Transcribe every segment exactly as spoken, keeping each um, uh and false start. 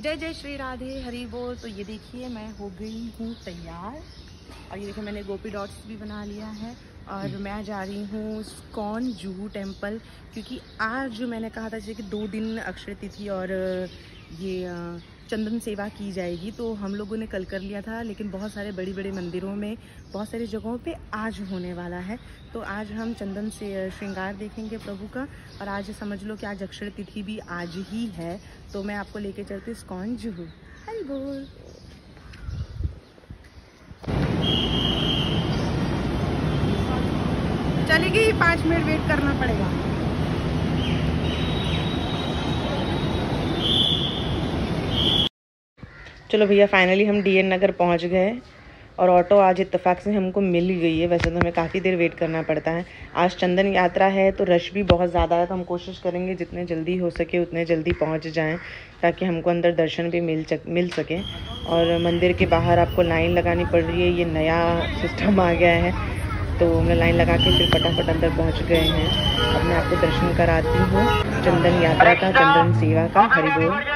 जय जय श्री राधे हरि बोल। तो ये देखिए मैं हो गई हूँ तैयार और ये देखिए मैंने गोपी डॉट्स भी बना लिया है और मैं जा रही हूँ इस्कॉन जुहू टेम्पल, क्योंकि आज जो मैंने कहा था जैसे कि दो दिन अक्षय तिथि और ये चंदन सेवा की जाएगी, तो हम लोगों ने कल कर लिया था, लेकिन बहुत सारे बड़ी बड़े मंदिरों में बहुत सारी जगहों पे आज होने वाला है। तो आज हम चंदन से श्रृंगार देखेंगे प्रभु का, और आज समझ लो कि आज अक्षय तिथि भी आज ही है। तो मैं आपको लेके चलती इस्कॉन जुहू। हरि बोल। चलेगी, पाँच मिनट वेट करना पड़ेगा। चलो भैया, फाइनली हम डी एन नगर पहुंच गए और ऑटो आज इत्तेफाक से हमको मिल ही गई है। वैसे तो हमें काफ़ी देर वेट करना पड़ता है। आज चंदन यात्रा है तो रश भी बहुत ज़्यादा है, तो हम कोशिश करेंगे जितने जल्दी हो सके उतने जल्दी पहुंच जाएं ताकि हमको अंदर दर्शन भी मिल चक मिल सके। और मंदिर के बाहर आपको लाइन लगानी पड़ रही है, ये नया सिस्टम आ गया है, तो हमने लाइन लगा के फिर फटाफट अंदर पहुँच गए हैं। अब मैं आपको दर्शन कराती हूँ चंदन यात्रा का, चंदन सेवा का। हरि बोल।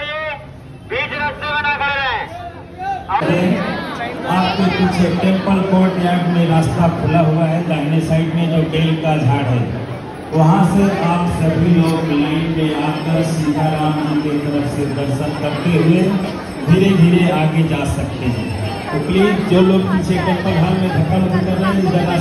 आपके पीछे टेम्पल कोर्ट यार्ड में रास्ता खुला हुआ है, दाहिने साइड में जो बेल का झाड़ है, वहां से आप सभी लोग लाइन में आकर सीताराम जी की तरफ से दर्शन करते हुए धीरे धीरे आगे जा सकते हैं। तो प्लीज जो लोग पीछे टेम्पल हॉल में धक्का मुक्की कर रहे हैं, जगह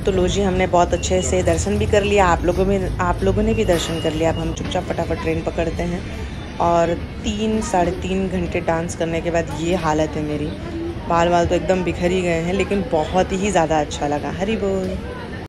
तो लो जी, हमने बहुत अच्छे से दर्शन भी कर लिया, आप लोगों में आप लोगों ने भी दर्शन कर लिया। अब हम चुपचाप फटाफट ट्रेन पकड़ते हैं। और तीन साढ़े तीन घंटे डांस करने के बाद ये हालत है मेरी। बाल बाल तो एकदम बिखर ही गए हैं, लेकिन बहुत ही ज़्यादा अच्छा लगा। हरी बोल।